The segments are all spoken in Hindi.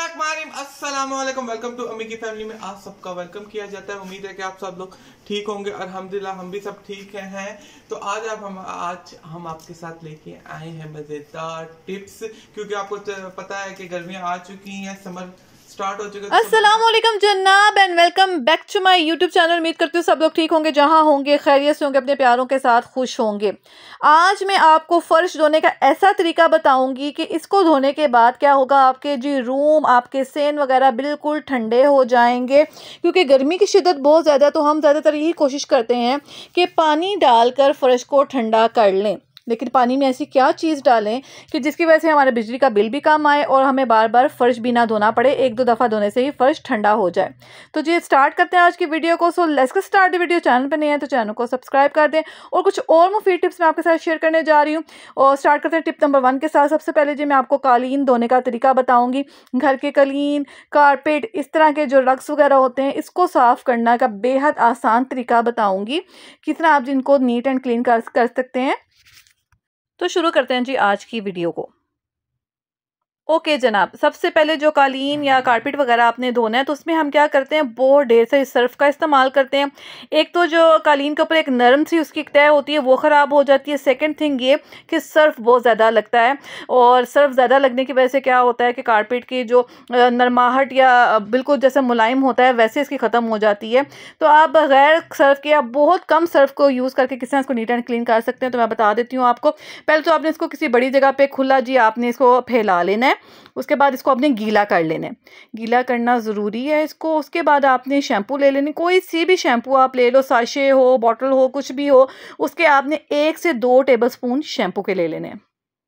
अस्सलाम वालेकुम। वेलकम टू अम्मी की फैमिली में आप सबका वेलकम किया जाता है। उम्मीद है कि आप सब लोग ठीक होंगे। अल्हम्दुलिल्लाह हम भी सब ठीक हैं। तो आज हम आपके साथ लेके आए हैं मजेदार टिप्स, क्योंकि आपको पता है कि गर्मियां आ चुकी हैं, समर स्टार्ट हो चुका है। अस्सलाम वालेकुम जनाब and welcome back to my YouTube channel. उम्मीद करती हूँ सब लोग ठीक होंगे, जहाँ होंगे खैरियत से होंगे, अपने प्यारों के साथ खुश होंगे। आज मैं आपको फर्श धोने का ऐसा तरीका बताऊंगी कि इसको धोने के बाद क्या होगा, आपके जी रूम, आपके सेन वगैरह बिल्कुल ठंडे हो जाएंगे। क्योंकि गर्मी की शिद्दत बहुत ज़्यादा, तो हम ज़्यादातर यही कोशिश करते हैं कि पानी डालकर फर्श को ठंडा कर लें। लेकिन पानी में ऐसी क्या चीज़ डालें कि जिसकी वजह से हमारे बिजली का बिल भी कम आए और हमें बार बार फ़र्श भी ना धोना पड़े, एक दो दफ़ा धोने से ही फ़र्श ठंडा हो जाए। तो जी स्टार्ट करते हैं आज की वीडियो को। So let's get start the video. Channel पर नहीं है तो चैनल को सब्सक्राइब कर दें, और कुछ और मुफीद टिप्स मैं आपके साथ शेयर करने जा रही हूँ। और स्टार्ट करते हैं टिप नंबर 1 के साथ। सबसे पहले जी मैं आपको कालीन धोने का तरीका बताऊँगी। घर के कालीन, कारपेट, इस तरह के जो रग्स वगैरह होते हैं, इसको साफ़ करना का बेहद आसान तरीका बताऊँगी, किस तरह आप जिनको नीट एंड क्लीन कर सकते हैं। तो शुरू करते हैं जी आज की वीडियो को। ओके जनाब, सबसे पहले जो कालीन या कारपेट वगैरह आपने धोना है, तो उसमें हम क्या करते हैं, बहुत ढेर से सर्फ का इस्तेमाल करते हैं। एक तो जो कालीन के ऊपर एक नरम सी उसकी तय होती है, वो ख़राब हो जाती है। सेकंड थिंग ये कि सर्फ बहुत ज़्यादा लगता है, और सर्फ ज़्यादा लगने की वजह से क्या होता है कि कारपेट की जो नरमाहट या बिल्कुल जैसे मुलायम होता है वैसे इसकी ख़त्म हो जाती है। तो आप बगैर सर्फ के, आप बहुत कम सर्फ को यूज़ करके किस तरह इसको नीट एंड क्लीन कर सकते हैं, तो मैं बता देती हूँ आपको। पहले तो आपने इसको किसी बड़ी जगह पे खुला जी आपने इसको फैला लेना है। उसके बाद इसको आपने गीला कर लेना है, गीला करना ज़रूरी है इसको। उसके बाद आपने शैम्पू ले लेनी, कोई सी भी शैम्पू आप ले लो, साशे हो, बॉटल हो, कुछ भी हो। उसके आपने 1 से 2 टेबलस्पून शैम्पू के ले लेने हैं।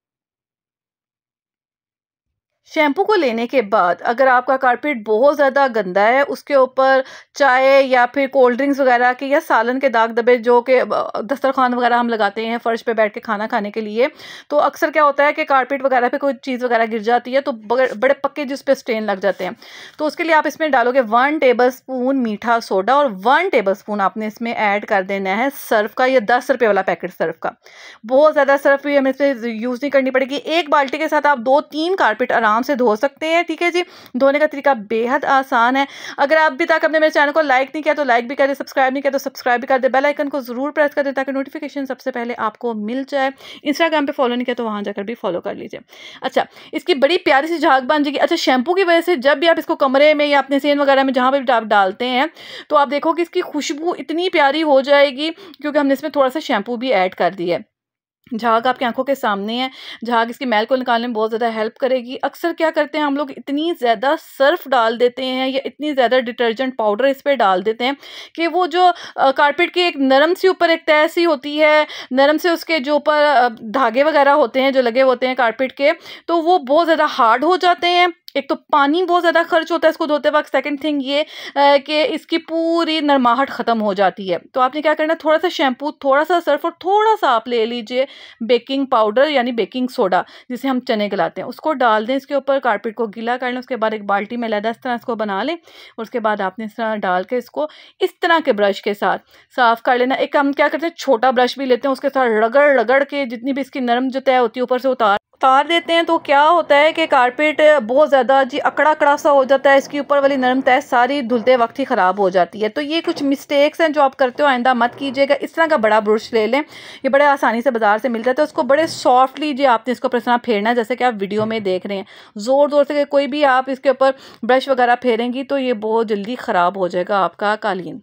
शैम्पू को लेने के बाद अगर आपका कारपेट बहुत ज़्यादा गंदा है, उसके ऊपर चाय या फिर कोल्ड ड्रिंक्स वगैरह के या सालन के दाग धब्बे जो कि दस्तरखान वगैरह हम लगाते हैं फ़र्श पे बैठ के खाना खाने के लिए, तो अक्सर क्या होता है कि कारपेट वगैरह पे कोई चीज़ वगैरह गिर जाती है, तो बड़े पक्के जिस पे स्टेन लग जाते हैं। तो उसके लिए आप इसमें डालोगे 1 टेबल स्पून मीठा सोडा, और 1 टेबल स्पून आपने इसमें ऐड कर देना है सर्फ का, या 10 रुपये वाला पैकेट सर्फ का। बहुत ज़्यादा सर्फ भी हमें इसमें यूज़ नहीं करनी पड़ेगी। एक बाल्टी के साथ आप 2-3 कारपेट आराम से धो सकते हैं। ठीक है जी, धोने का तरीका बेहद आसान है। अगर आप अभी तक अपने मेरे चैनल को लाइक नहीं किया तो लाइक भी कर दे, सब्सक्राइब नहीं किया तो सब्सक्राइब भी कर दे, बेल आइकन को जरूर प्रेस कर दें ताकि नोटिफिकेशन सबसे पहले आपको मिल जाए। इंस्टाग्राम पे फॉलो नहीं किया तो वहां जाकर भी फॉलो कर लीजिए। अच्छा, इसकी बड़ी प्यारी सी झाग बन जाएगी। अच्छा, शैम्पू की वजह से जब भी आप इसको कमरे में या अपने सेन वगैरह में जहाँ पर भी आप डालते हैं, तो आप देखो कि इसकी खुशबू इतनी प्यारी हो जाएगी, क्योंकि हमने इसमें थोड़ा सा शैम्पू भी ऐड कर दिया है। झाग आपकी आंखों के सामने है, झाग इसकी मैल को निकालने में बहुत ज़्यादा हेल्प करेगी। अक्सर क्या करते हैं हम लोग, इतनी ज़्यादा सर्फ डाल देते हैं या इतनी ज़्यादा डिटर्जेंट पाउडर इस पे डाल देते हैं कि वो जो कारपेट की एक नरम सी ऊपर एक तह सी होती है, नरम से उसके जो ऊपर धागे वगैरह होते हैं जो लगे होते हैं कारपेट के, तो वो बहुत ज़्यादा हार्ड हो जाते हैं। एक तो पानी बहुत ज़्यादा खर्च होता है इसको धोते वक्त। सेकंड थिंग ये कि इसकी पूरी नरमाहट ख़त्म हो जाती है। तो आपने क्या करना है, थोड़ा सा शैम्पू, थोड़ा सा सर्फ और थोड़ा सा आप ले लीजिए बेकिंग पाउडर यानी बेकिंग सोडा, जिसे हम चने गलाते हैं, उसको डाल दें इसके ऊपर, कारपेट को गीला कर लें। उसके बाद एक बाल्टी में लहदा इस तरह इसको बना लें, और उसके बाद आपने इस तरह डाल के इसको इस तरह के ब्रश के साथ साफ़ कर लेना। एक हम क्या करते हैं, छोटा ब्रश भी लेते हैं, उसके साथ रगड़ रगड़ के जितनी भी इसकी नरम जो तय होती है ऊपर से उतार देते हैं। तो क्या होता है कि कारपेट बहुत ज़्यादा जी अकड़ा अकड़ा सा हो जाता है, इसकी ऊपर वाली नरम तह सारी धुलते वक्त ही ख़राब हो जाती है। तो ये कुछ मिस्टेक्स हैं जो आप करते हो, आइंदा मत कीजिएगा। इस तरह का बड़ा ब्रश ले लें, ये बड़े आसानी से बाजार से मिल जाता है। उसको बड़े सॉफ्टली जी आपने इसको इस तरह फेरना है, जैसे कि आप वीडियो में देख रहे हैं। ज़ोर ज़ोर से कोई भी आप इसके ऊपर ब्रश वगैरह फेरेंगी तो ये बहुत जल्दी ख़राब हो जाएगा आपका कालीन।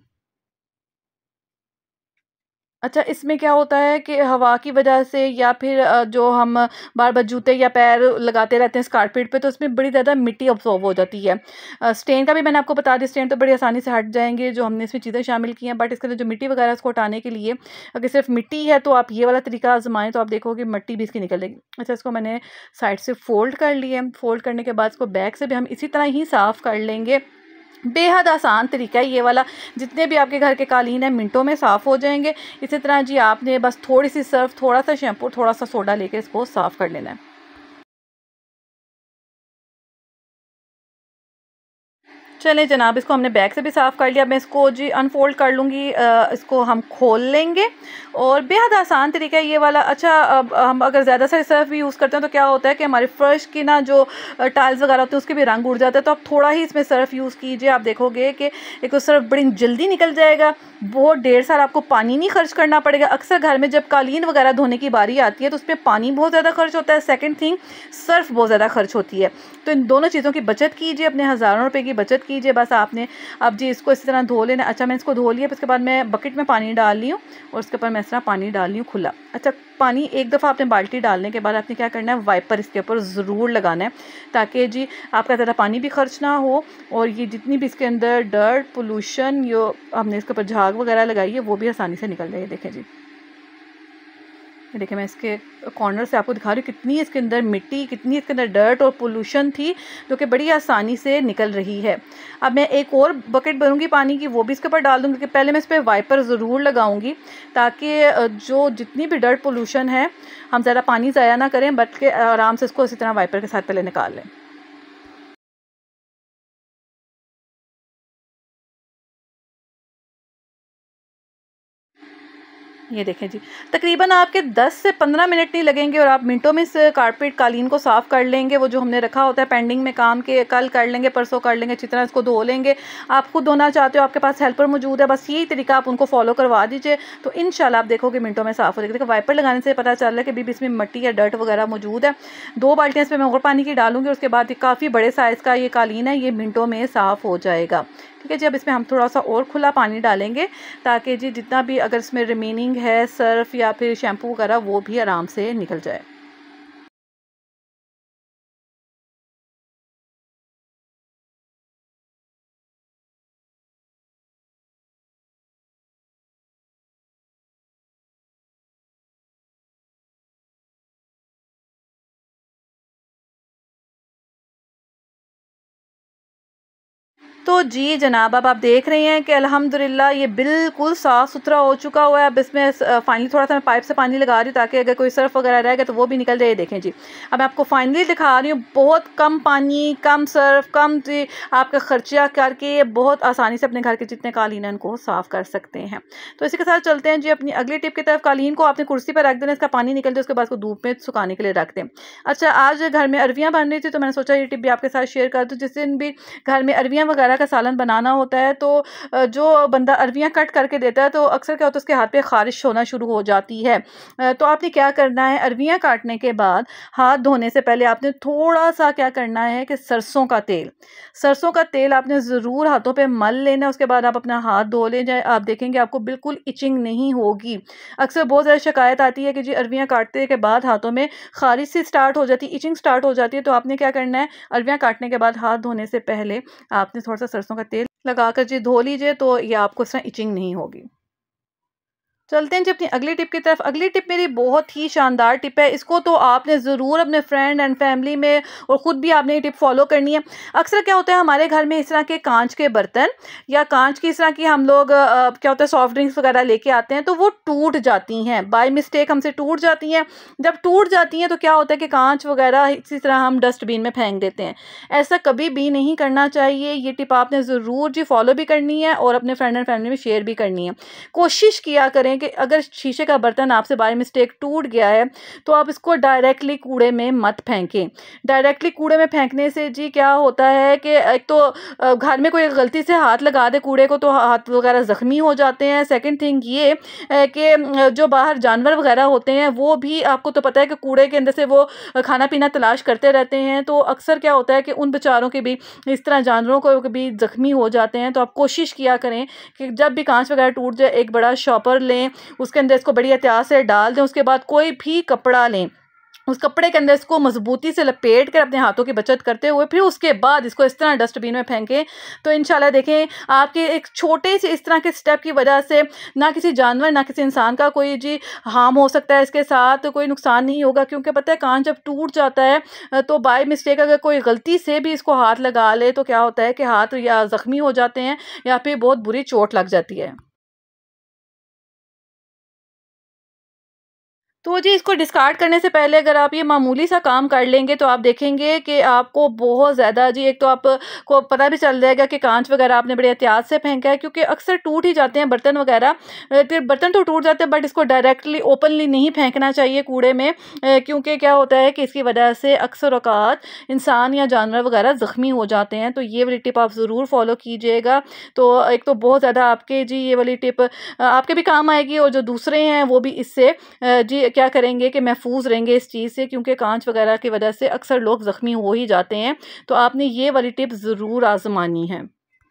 अच्छा, इसमें क्या होता है कि हवा की वजह से या फिर जो हम बार-बार जूते या पैर लगाते रहते हैं इस कारपेट पे, तो इसमें बड़ी ज़्यादा मिट्टी अब्सॉर्ब हो जाती है। स्टेन का भी मैंने आपको बता दिया, स्टेन तो बड़ी आसानी से हट जाएँगे जो हमने इसमें चीज़ें शामिल की हैं। बट इसके अंदर जो मिट्टी वगैरह है उसको हटाने के लिए अगर सिर्फ मिट्टी है तो आप ये वाला तरीका आज़माएँ, तो आप देखोगे मिट्टी भी इसकी निकल जाएगी। अच्छा, इसको मैंने साइड से फ़ोल्ड कर लिया है। फ़ोल्ड करने के बाद इसको बैक से भी हम इसी तरह ही साफ़ कर लेंगे। बेहद आसान तरीका है ये वाला। जितने भी आपके घर के कालीन हैं मिनटों में साफ़ हो जाएंगे। इसी तरह जी आपने बस थोड़ी सी सर्फ, थोड़ा सा शैम्पू, थोड़ा सा सोडा लेके इसको साफ़ कर लेना है। चलें जनाब, इसको हमने बैक से भी साफ़ कर लिया। मैं इसको जी अनफोल्ड कर लूँगी, इसको हम खोल लेंगे और बेहद आसान तरीका है ये वाला। अच्छा, अब हम अगर ज़्यादा से सर्फ भी यूज़ करते हैं तो क्या होता है कि हमारे फ़र्श की ना जो टाइल्स वगैरह होते हैं उसके भी रंग उड़ जाता है। तो आप थोड़ा ही इसमें सर्फ यूज़ कीजिए, आप देखोगे कि एक तो सर्फ बड़ी जल्दी निकल जाएगा, बहुत ढेर सारा आपको पानी नहीं खर्च करना पड़ेगा। अक्सर घर में जब कालीन वगैरह धोने की बारी आती है तो उसमें पानी बहुत ज़्यादा खर्च होता है, सेकेंड थिंग सर्फ बहुत ज़्यादा खर्च होती है। तो इन दोनों चीज़ों की बचत कीजिए, अपने हज़ारों रुपए की बचत कीजिए। बस आपने अब जी इसको इसी तरह धो लेना। अच्छा, मैंने इसको धो लिया, उसके बाद मैं बकेट में पानी डाल ली हूँ और उसके ऊपर मैं इस तरह पानी डाल ली हूँ खुला। अच्छा, पानी एक दफ़ा आपने बाल्टी डालने के बाद आपने क्या करना है, वाइपर इसके ऊपर ज़रूर लगाना है ताकि जी आपका ज़्यादा पानी भी खर्च ना हो और ये जितनी भी इसके अंदर डर्ट पोल्यूशन जो हमने इसके ऊपर झाग वगैरह लगाई है वो भी आसानी से निकल जाएगी। देखें जी, देखिए मैं इसके कॉर्नर से आपको दिखा रही हूँ कितनी इसके अंदर मिट्टी, कितनी इसके अंदर डर्ट और पोल्यूशन थी जो कि बड़ी आसानी से निकल रही है। अब मैं एक और बकेट भरूंगी पानी की, वो भी इसके ऊपर डाल दूंगी कि पहले मैं इस पर वाइपर ज़रूर लगाऊंगी ताकि जो जितनी भी डर्ट पोल्यूशन है हम ज़्यादा पानी ज़ाया ना करें बल्कि आराम से इसको इसी तरह वाइपर के साथ पहले निकाल लें। ये देखें जी, तकरीबन आपके 10 से 15 मिनट नहीं लगेंगे और आप मिनटों में इस कारपेट कालीन को साफ़ कर लेंगे। वो जो हमने रखा होता है पेंडिंग में काम के, कल कर लेंगे, परसों कर लेंगे, अच्छी तरह इसको धो लेंगे। आप खुद धोना चाहते हो, आपके पास हेल्पर मौजूद है, बस यही तरीका आप उनको फॉलो करवा दीजिए तो इंशाल्लाह आप देखोगे मिनटों में साफ़ हो जाएगा। देखो वाइपर लगाने से पता चल रहा है कि भी इसमें मिट्टी या डर्ट वगैरह मौजूद है। 2 बाल्टियाँ इसमें मैं और पानी की डालूंगी और उसके बाद काफ़ी बड़े साइज़ का ये कालीन है, ये मिनटों में साफ़ हो जाएगा। ठीक है जी, अब इसमें हम थोड़ा सा और खुला पानी डालेंगे ताकि जी जितना भी अगर इसमें रिमेनिंग है सर्फ या फिर शैम्पू वगैरह वो भी आराम से निकल जाए। तो जी जनाब, अब आप देख रहे हैं कि अल्हम्दुलिल्लाह ये बिल्कुल साफ़ सुथरा हो चुका हुआ है। अब इसमें फाइनली थोड़ा सा मैं पाइप से पानी लगा रही हूँ ताकि अगर कोई सर्फ वगैरह रहेगा तो वो भी निकल जाए। देखें जी, अब मैं आपको फाइनली दिखा रही हूँ, बहुत कम पानी, कम सर्फ, कम जी आपका खर्चा करके बहुत आसानी से अपने घर के जितने कालीन हैं उनको साफ़ कर सकते हैं। तो इसी के साथ चलते हैं जी अपनी अगली टिप की तरफ। कालीन को आपने कुर्सी पर रख देना, इसका पानी निकल जाए, उसके बाद उसको धूप में सुखाने के लिए रख दें। अच्छा, आज घर में अरवियाँ बन रही थी तो मैंने सोचा ये टिप भी आपके साथ शेयर कर दूँ। जिस दिन भी घर में अरवियाँ वगैरह का सालन बनाना होता है तो जो बंदा अरवियाँ कट करके देता है तो अक्सर क्या होता है उसके हाथ पे ख़ारिश होना शुरू हो जाती है। तो आपने क्या करना है, अरवियाँ काटने के बाद हाथ धोने से पहले आपने थोड़ा सा क्या करना है कि सरसों का तेल आपने ज़रूर हाथों पे मल लेना है। उसके बाद आप अपना हाथ धो ले जाए, आप देखेंगे आपको बिल्कुल इचिंग नहीं होगी। अक्सर बहुत ज़्यादा शिकायत आती है कि जी अरवियाँ काटने के बाद हाथों में ख़ारिश सी स्टार्ट हो जाती है, इचिंग स्टार्ट हो जाती है। तो आपने क्या करना है, अरवियाँ काटने के बाद हाथ धोने से पहले आपने थोड़ा सा सरसों का तेल लगाकर जी धो लीजिए तो ये आपको इस तरह इचिंग नहीं होगी। चलते हैं जी अपनी अगली टिप की तरफ। अगली टिप मेरी बहुत ही शानदार टिप है, इसको तो आपने ज़रूर अपने फ्रेंड एंड फैमिली में और ख़ुद भी आपने ये टिप फॉलो करनी है। अक्सर क्या होता है हमारे घर में इस तरह के कांच के बर्तन या कांच की इस तरह की हम लोग क्या होता है सॉफ्ट ड्रिंक्स वगैरह लेके आते हैं तो वो टूट जाती हैं, बाय मिस्टेक हमसे टूट जाती हैं। जब टूट जाती हैं तो क्या होता है कि कांच वगैरह इसी तरह हम डस्टबिन में फेंक देते हैं। ऐसा कभी भी नहीं करना चाहिए। ये टिप आपने ज़रूर जी फॉलो भी करनी है और अपने फ्रेंड एंड फैमिली में शेयर भी करनी है। कोशिश किया करें कि अगर शीशे का बर्तन आपसे बाय मिस्टेक टूट गया है तो आप इसको डायरेक्टली कूड़े में मत फेंकें। डायरेक्टली कूड़े में फेंकने से जी क्या होता है कि एक तो घर में कोई गलती से हाथ लगा दे कूड़े को तो हाथ वगैरह ज़ख्मी हो जाते हैं। सेकंड थिंग ये कि जो बाहर जानवर वगैरह होते हैं वो भी आपको तो पता है कि कूड़े के अंदर से वो खाना पीना तलाश करते रहते हैं। तो अक्सर क्या होता है कि उन बेचारों के भी इस तरह जानवरों को भी ज़ख्मी हो जाते हैं। तो आप कोशिश किया करें कि जब भी कांच वगैरह टूट जाए एक बड़ा शॉपर लें, उसके अंदर इसको बड़ी एहतियात से डाल दें। उसके बाद कोई भी कपड़ा लें, उस कपड़े के अंदर इसको मजबूती से लपेट कर अपने हाथों की बचत करते हुए फिर उसके बाद इसको इस तरह डस्टबिन में फेंकें। तो इंशाल्लाह देखें आपके एक छोटे से इस तरह के स्टेप की वजह से ना किसी जानवर ना किसी इंसान का कोई जी हार्म हो सकता है, इसके साथ कोई नुकसान नहीं होगा। क्योंकि पता है कांच जब टूट जाता है तो बाय मिस्टेक अगर कोई गलती से भी इसको हाथ लगा ले तो क्या होता है कि हाथ या ज़ख्मी हो जाते हैं या फिर बहुत बुरी चोट लग जाती है। तो जी इसको डिस्कार्ड करने से पहले अगर आप ये मामूली सा काम कर लेंगे तो आप देखेंगे कि आपको बहुत ज़्यादा जी, एक तो आपको पता भी चल जाएगा कि कांच वगैरह आपने बड़े एहतियात से फेंका है, क्योंकि अक्सर टूट ही जाते हैं बर्तन वगैरह। फिर बर्तन तो टूट जाते हैं, बट इसको डायरेक्टली ओपनली नहीं फेंकना चाहिए कूड़े में, क्योंकि क्या होता है कि इसकी वजह से अक्सर औकात इंसान या जानवर वगैरह ज़ख्मी हो जाते हैं। तो ये वाली टिप आप ज़रूर फॉलो कीजिएगा। तो एक तो बहुत ज़्यादा आपके जी ये वाली टिप आपके भी काम आएगी, और जो दूसरे हैं वो भी इससे जी क्या करेंगे कि महफूज रहेंगे इस चीज़ से, क्योंकि कांच वगैरह की वजह से अक्सर लोग ज़ख्मी हो ही जाते हैं। तो आपने ये वाली टिप ज़रूर आजमानी है।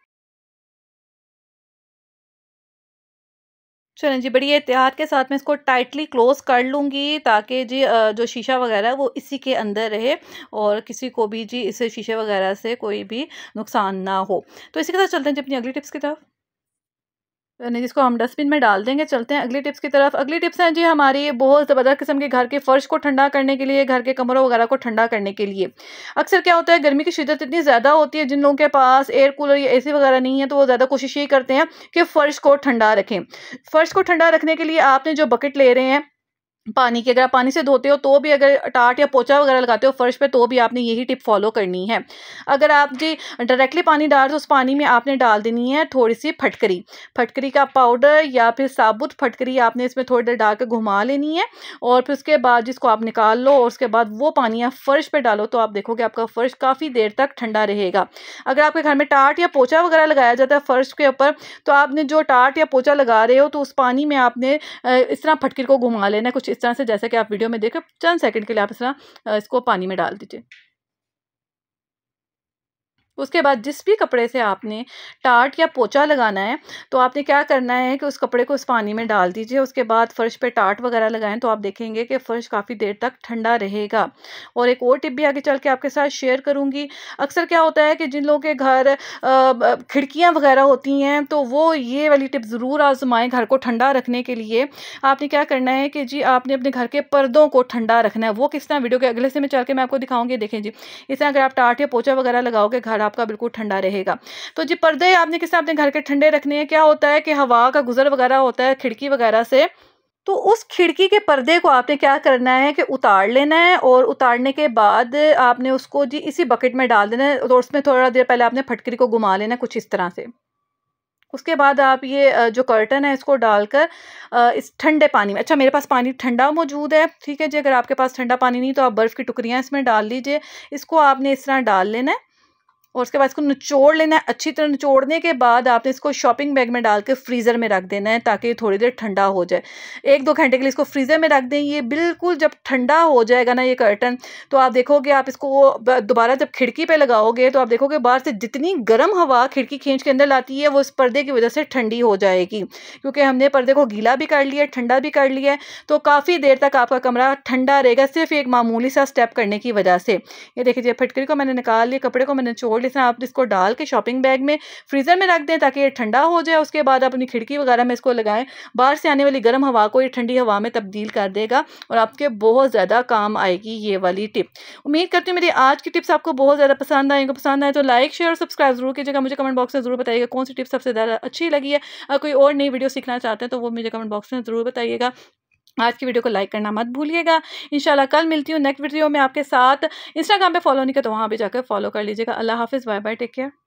चलें जी, बड़ी एहतियात के साथ मैं इसको टाइटली क्लोज़ कर लूँगी, ताकि जी जो शीशा वगैरह है वो इसी के अंदर रहे, और किसी को भी जी इस शीशे वगैरह से कोई भी नुकसान ना हो। तो इसी के साथ चलते हैं जी अपनी अगली टिप्स की तरफ। नहीं, जिसको हम डस्टबिन में डाल देंगे। चलते हैं अगली टिप्स की तरफ। अगली टिप्स हैं जी हमारी बहुत ज़बरदस्त किस्म के घर के फ़र्श को ठंडा करने के लिए, घर के कमरों वगैरह को ठंडा करने के लिए। अक्सर क्या होता है, गर्मी की शिद्दत इतनी ज़्यादा होती है, जिन लोगों के पास एयर कूलर या एसी वगैरह नहीं है, तो वो ज़्यादा कोशिश ये करते हैं कि फ़र्श को ठंडा रखें। फ़र्श को ठंडा रखने के लिए आपने जो बकेट ले रहे हैं पानी की, अगर आप पानी से धोते हो तो भी, अगर टाट या पोंछा वगैरह लगाते हो फर्श पे तो भी आपने यही टिप फॉलो करनी है। अगर आप जी डायरेक्टली पानी डाल तो उस पानी में आपने डाल देनी है थोड़ी-सी फटकरी। फटकरी का पाउडर या फिर साबुत फटकरी आपने इसमें थोड़ी देर डाल के घुमा लेनी है, और फिर उसके बाद जिसको आप निकाल लो, और उसके बाद वो पानी आप फर्श पे डालो, तो आप देखोगे आपका फर्श काफ़ी देर तक ठंडा रहेगा। अगर आपके घर में टाट या पोंछा वगैरह लगाया जाता है फर्श के ऊपर, तो आपने जो टाट या पोंछा लगा रहे हो तो उस पानी में आपने इस तरह फटकरी को घुमा लेना है, कुछ इस तरह से, जैसे कि आप वीडियो में देखें। चंद सेकंड के लिए आप इस तरह इसको पानी में डाल दीजिए। उसके बाद जिस भी कपड़े से आपने टाट या पोंछा लगाना है, तो आपने क्या करना है कि उस कपड़े को इस पानी में डाल दीजिए। उसके बाद फ़र्श पे टाट वगैरह लगाएँ, तो आप देखेंगे कि फ़र्श काफ़ी देर तक ठंडा रहेगा। और एक और टिप भी आगे चल के आपके साथ शेयर करूँगी। अक्सर क्या होता है कि जिन लोगों के घर खिड़कियाँ वगैरह होती हैं, तो वो ये वाली टिप ज़रूर आज़माएँ घर को ठंडा रखने के लिए। आपने क्या करना है कि जी आपने अपने घर के पर्दों को ठंडा रखना है। वो किस तरह, वीडियो के अगले हिस्से में चल के मैं आपको दिखाऊँगी। देखें जी, इस तरह अगर आप टाट या पोंछा वगैरह लगाओगे, घर आपका बिल्कुल ठंडा रहेगा। तो जी पर्दे आपने किस तरह अपने घर के ठंडे रखने हैं। क्या होता है कि हवा का गुज़र वगैरह होता है खिड़की वगैरह से, तो उस खिड़की के पर्दे को आपने क्या करना है कि उतार लेना है, और उतारने के बाद आपने उसको जी इसी बकेट में डाल देना है, और उसमें थोड़ा देर पहले आपने फटकरी को घुमा लेना है कुछ इस तरह से। उसके बाद आप ये जो कर्टन है इसको डालकर इस ठंडे पानी में, अच्छा मेरे पास पानी ठंडा मौजूद है, ठीक है जी, अगर आपके पास ठंडा पानी नहीं तो आप बर्फ़ की टुकड़ियाँ इसमें डाल लीजिए। इसको आपने इस तरह डाल लेना है, और उसके बाद इसको निचोड़ लेना है। अच्छी तरह निचोड़ने के बाद आपने इसको शॉपिंग बैग में डाल के फ्रीज़र में रख देना है, ताकि थोड़ी देर ठंडा हो जाए। 1-2 घंटे के लिए इसको फ्रीज़र में रख दें। ये बिल्कुल जब ठंडा हो जाएगा ना ये कर्टन, तो आप देखोगे, आप इसको दोबारा जब खिड़की पे लगाओगे, तो आप देखोगे बाहर से जितनी गर्म हवा खिड़की खींच के अंदर लाती है, वो इस पर्दे की वजह से ठंडी हो जाएगी, क्योंकि हमने पर्दे को गीला भी कर लिया है, ठंडा भी कर लिया है। तो काफ़ी देर तक आपका कमरा ठंडा रहेगा, सिर्फ एक मामूली सा स्टेप करने की वजह से। ये देखिए, फटकरी को मैंने निकाल लिया, कपड़े को मैंने निचोड़ लिया। आप इसको डाल के शॉपिंग बैग में फ्रीज़र में रख दें, ताकि ये ठंडा हो जाए। उसके बाद आप अपनी खिड़की वगैरह में इसको लगाएं। बाहर से आने वाली गर्म हवा को ये ठंडी हवा में तब्दील कर देगा, और आपके बहुत ज़्यादा काम आएगी ये वाली टिप। उम्मीद करती हूँ मेरी आज की टिप्स आपको बहुत ज़्यादा पसंद आएंगी। पसंद आए तो लाइक, शेयर और सब्सक्राइब जरूर कीजिएगा। मुझे कमेंट बॉक्स में ज़रूर बताइएगा कौन सी टिप्स सबसे ज़्यादा अच्छी लगी है। कोई और नई वीडियो सीखना चाहते हैं तो वो मुझे कमेंट बॉक्स में ज़रूर बताइएगा। आज की वीडियो को लाइक करना मत भूलिएगा। इंशाल्लाह कल मिलती हूँ नेक्स्ट वीडियो में आपके साथ। इंस्टाग्राम पे फॉलो नहीं किया तो वहाँ भी जाकर फॉलो कर लीजिएगा। अल्लाह हाफ़िज़, बाय बाय, टेक केयर।